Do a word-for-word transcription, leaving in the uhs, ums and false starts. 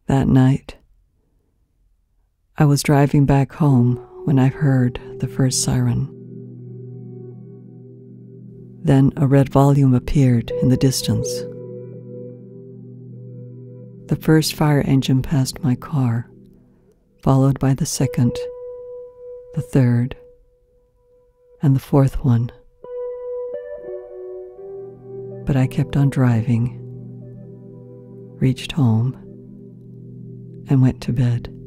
That night, I was driving back home when I heard the first siren. Then a red volume appeared in the distance. The first fire engine passed my car, followed by the second, the third, and the fourth one. But I kept on driving, reached home, and went to bed.